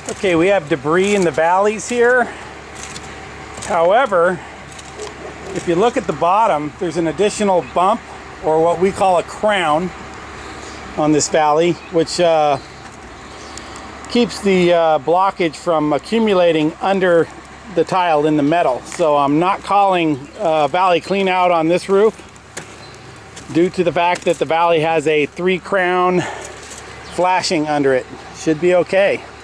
Okay, we have debris in the valleys here. However, if you look at the bottom, there's an additional bump, or what we call a crown, on this valley, which keeps the blockage from accumulating under the tile in the metal. So I'm not calling valley clean out on this roof due to the fact that the valley has a 3 crown flashing under it. Should be okay.